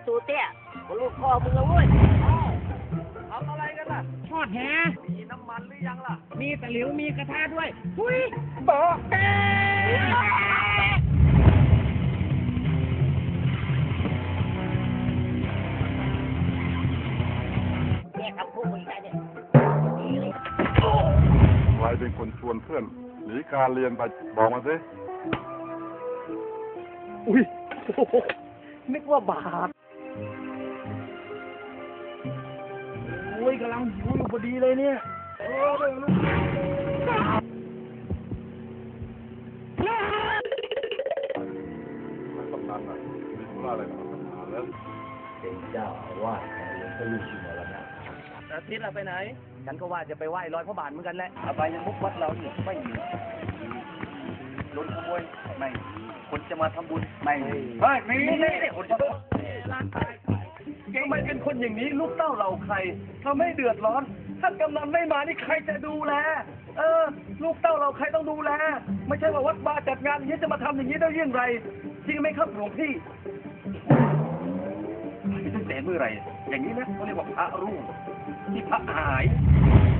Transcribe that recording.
ตูเตี้ยก็ลูกพ่อมึงเอาเว้ยทำอะไรกันล่ะทอดแหมีน้ำมันหรือยังล่ะมีตะหลิวมีกระทะด้วยหุยบอกเนี่ยครับพวกมึงได้เนี่ยดีเลยใครเป็นคนชวนเพื่อนหนีการเรียนไปบอกมาสิอุ้ยนึกว่าบาปโอ้ยกำลังหิวอยู่พอดีเลยเนี่ยไม่สำคัญนะมีธุระอะไรกับปัญหาแล้วเป็นเจ้าว่าแต่หลวงพ่อลูกอยู่แล้วนะอาทิตย์เราไปไหนฉันก็ว่าจะไปไหว้รอยพระบาทเหมือนกันแหละอบายมุกวัดเราเนี่ยไม่มีโดนขโมยไม่คนจะมาทำบุญไม่มีคนจะทำไมเป็นคนอย่างนี้ลูกเต้าเราใครทำให้เดือดร้อนท่านกำนันไม่มานี่ใครจะดูแลลูกเต้าเราใครต้องดูแลไม่ใช่ว่าวัดบาจัดงานอย่างนี้จะมาทำอย่างนี้ได้ยังไงจริงไหมครับหลวงพี่ตั้งแต่เมื่อไหร่อย่างนี้นะเขาเรียกว่าพระรุ่งที่พระหาย